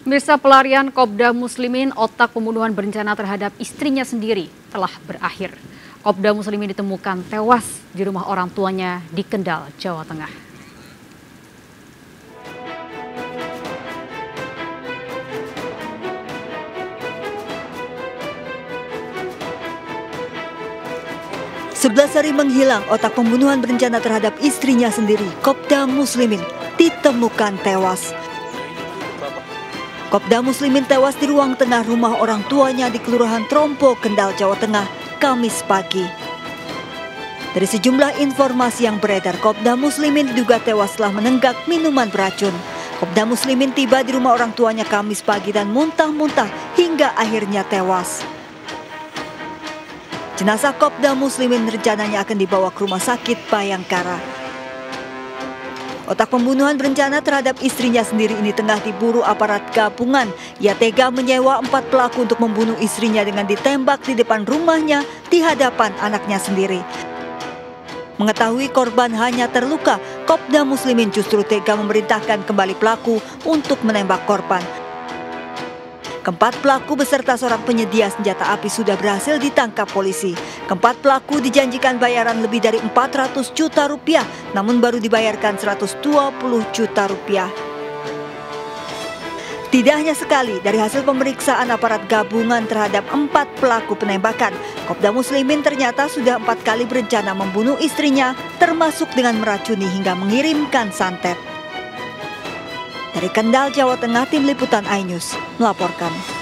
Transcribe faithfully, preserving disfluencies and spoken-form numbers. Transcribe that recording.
Pemirsa, pelarian Kopda Muslimin, otak pembunuhan berencana terhadap istrinya sendiri, telah berakhir. Kopda Muslimin ditemukan tewas di rumah orang tuanya di Kendal, Jawa Tengah. sebelas hari menghilang, otak pembunuhan berencana terhadap istrinya sendiri, Kopda Muslimin, ditemukan tewas. Kopda Muslimin tewas di ruang tengah rumah orang tuanya di Kelurahan Trompo, Kendal, Jawa Tengah, Kamis pagi. Dari sejumlah informasi yang beredar, Kopda Muslimin diduga tewas setelah menenggak minuman beracun. Kopda Muslimin tiba di rumah orang tuanya Kamis pagi dan muntah-muntah hingga akhirnya tewas. Jenazah Kopda Muslimin rencananya akan dibawa ke rumah sakit Bayangkara. Otak pembunuhan berencana terhadap istrinya sendiri ini tengah diburu aparat gabungan. Ia tega menyewa empat pelaku untuk membunuh istrinya dengan ditembak di depan rumahnya di hadapan anaknya sendiri. Mengetahui korban hanya terluka, Kopda Muslimin justru tega memerintahkan kembali pelaku untuk menembak korban. Keempat pelaku beserta seorang penyedia senjata api sudah berhasil ditangkap polisi. Keempat pelaku dijanjikan bayaran lebih dari empat ratus juta rupiah, namun baru dibayarkan seratus dua puluh juta rupiah. Tidak hanya sekali, dari hasil pemeriksaan aparat gabungan terhadap empat pelaku penembakan, Kopda Muslimin ternyata sudah empat kali berencana membunuh istrinya, termasuk dengan meracuni hingga mengirimkan santet. Dari Kendal, Jawa Tengah, Tim Liputan iNews melaporkan.